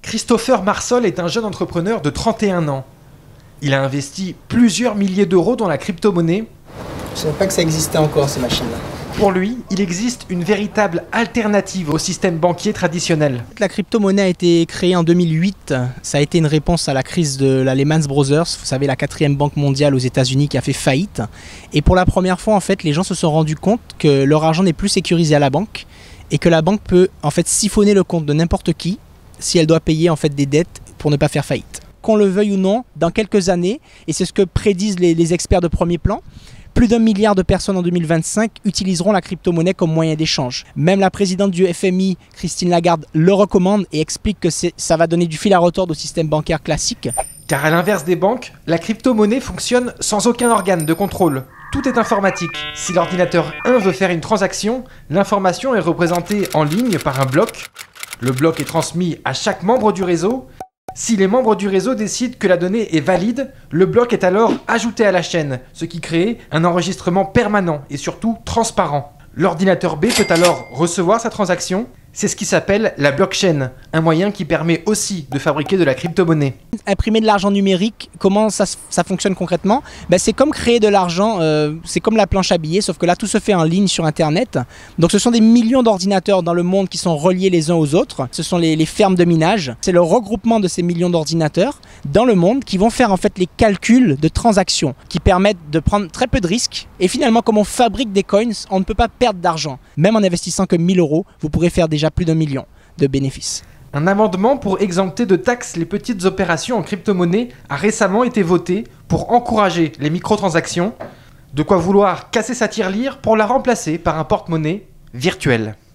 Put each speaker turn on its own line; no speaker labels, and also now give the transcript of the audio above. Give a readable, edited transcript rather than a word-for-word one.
Christopher Marsol est un jeune entrepreneur de 31 ans. Il a investi plusieurs milliers d'euros dans la crypto-monnaie.
Je ne savais pas que ça existait encore, ces machines-là.
Pour lui, il existe une véritable alternative au système banquier traditionnel.
La crypto-monnaie a été créée en 2008. Ça a été une réponse à la crise de la Lehman Brothers, vous savez, la 4e banque mondiale aux États-Unis qui a fait faillite. Et pour la première fois, en fait, les gens se sont rendus compte que leur argent n'est plus sécurisé à la banque et que la banque peut en fait siphonner le compte de n'importe qui si elle doit payer en fait des dettes pour ne pas faire faillite. Qu'on le veuille ou non, dans quelques années, et c'est ce que prédisent les experts de premier plan, plus d'1 milliard de personnes en 2025 utiliseront la crypto-monnaie comme moyen d'échange. Même la présidente du FMI, Christine Lagarde, le recommande et explique que ça va donner du fil à retordre au système bancaire classique.
Car à l'inverse des banques, la crypto-monnaie fonctionne sans aucun organe de contrôle. Tout est informatique. Si l'ordinateur 1 veut faire une transaction, l'information est représentée en ligne par un bloc. Le bloc est transmis à chaque membre du réseau. Si les membres du réseau décident que la donnée est valide, le bloc est alors ajouté à la chaîne, ce qui crée un enregistrement permanent et surtout transparent. L'ordinateur B peut alors recevoir sa transaction. C'est ce qui s'appelle la blockchain, un moyen qui permet aussi de fabriquer de la crypto-monnaie.
Imprimer de l'argent numérique, comment ça fonctionne concrètement? C'est comme créer de l'argent, c'est comme la planche à billets, sauf que là tout se fait en ligne sur internet. Donc ce sont des millions d'ordinateurs dans le monde qui sont reliés les uns aux autres. Ce sont les fermes de minage. C'est le regroupement de ces millions d'ordinateurs dans le monde qui vont faire en fait les calculs de transactions, qui permettent de prendre très peu de risques. Et finalement, comme on fabrique des coins, on ne peut pas perdre d'argent. Même en investissant que 1 000 euros, vous pourrez faire déjà plus d'1 million de bénéfices.
Un amendement pour exempter de taxes les petites opérations en crypto-monnaie a récemment été voté pour encourager les microtransactions. De quoi vouloir casser sa tirelire pour la remplacer par un porte-monnaie virtuel.